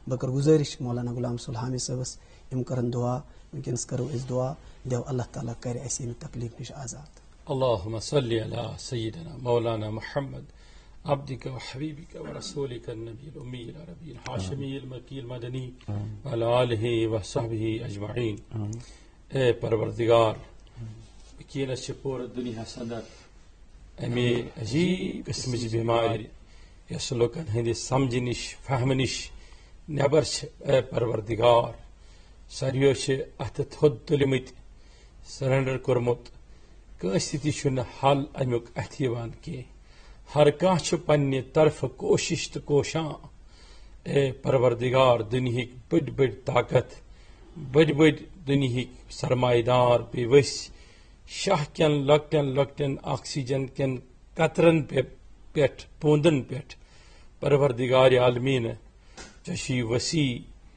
بکر گزارش مولانا غلام سلحانی صٲبس یم کرن دعا ونکس کرو اس دعا دیو اللہ تعالیٰ کرِ اسہِ امہِ تکلیف نش آزاد اللهم صل على سيدنا مولانا محمد عبدك وحبيبك ورسولك النبي الأمي العربي الحاشمي المكي المدني وعلى آله وصحبه أجمعين. اے پروردگار یقیناً پور دنیا صدر امی عجیب قسمچ بیماری یس لوکن ہندِ سمجھ نش فہم نش نبر اے پروردگار سارویو اتھ تھود تلمت سرنڈر کورمت کنس تہ حل امیک اتھ یوان کی ہر کانٛہہ پننہِ طرفہٕ کوشش تو کوشاں. اے پروردگار دنہک بڑ بڑ طاقت بڑ بڑ دنہک سرمایہ دار بے وس شاہ کن لکٹن لکٹن آکسیجن کن قطرن پٮ۪ٹھ بوندن پٮ۪ٹھ پروردگار عالمین چشی وسیع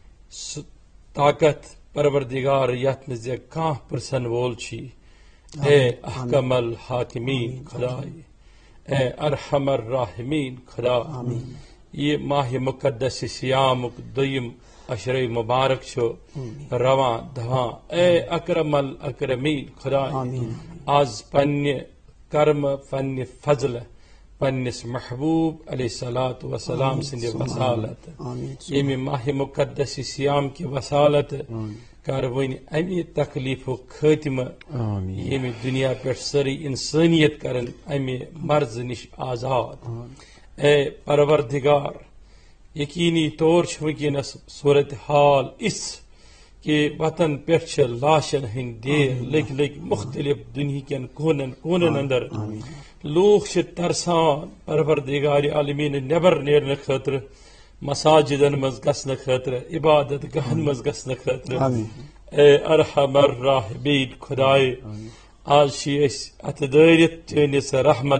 طاقت پروردگار یتھ منٛز کانٛہہ پرژھن وول چھی. اے احکم الحاکمین خدائے اے ارحم الراحمین خدا یہ ماہ مقدس سیامک دویم اشرے مبارک چھو رواں دواں. اے اکرم الاکرمین خدا آز پنہ کرم پنہ فضل پنس محبوب علیہ الصلوۃ والسلام سند وسالت یمہ ماہ مقدس سیام کی وسالت کر ون امی تکلیف خاتمہ یمہ دنیا پہ ساری انسانیت کرن امی مرض نش آزاد. اے پروردگار یقینی طور ونکس صورت حال اس کہ وطن پہ لاشن ہند ڈیر لگ لگ مختلف دنیا کن کونن اندر لوگ ترسان پروردگار عالمین نبر نیرن خاطر مساجدن مز گھن خاطر عبادت گاہن مز گھن خاطر. اے ارحم الراحمین خدائے آز ات دٲرِتھ چٲنِس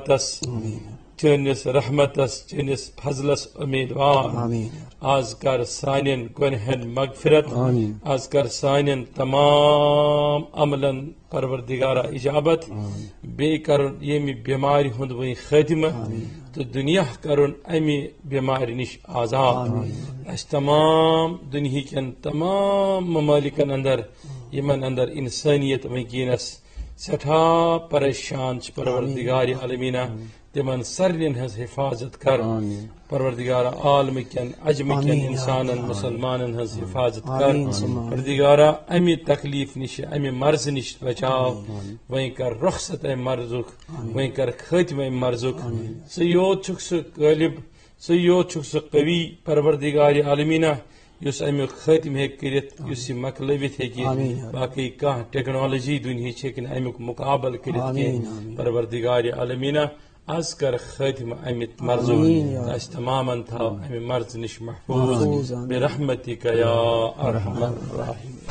رحمتس چٲنِس فضلس امیدوار. آز کر سانین گنہن مغفرت آز کر سانین تمام عملن پروردگارہ اجابت بی کرن یمہ بیماری ہند وی خاتمہ تو دنیا کرن امی بیماری نش آزاد. اس تمام دنیا کن تمام ممالکن اندر یمن اندر انسانیت ونکینس سٹھا پریشان پروردگار عالمینہ تمن سارنین ہز حفاظت کر. پروردگار عالم کن عجم کن انسانن مسلمانن ہز حفاظت کر. پروردگارہ امی تکلیف نش امی مرض نش بچاو وہیں کر رخصت ام مرضک وہیں کر خاتمہ ام مرضک. ژٕ یوت چھُکھ سُہ غٲلب ژٕ یوت چھُکھ سُہ قوی پروردگار عالمینہ یس امیک خاتمہ ہیٚکہِ کٔرِتھ یس یہ مکلٲوِتھ ہیٚکہِ باقی کانٛہہ ٹیکنالوجی دنیا ہیٚکہِ نہٕ امیک مقابل کٔرِتھ کینٛہہ. پروردگار عالمینہ از کر خاتمہ امہ مرضک اس تمامن تھاو امہ مرض نش محفوظ برحمتک یا ارحم الراحمین.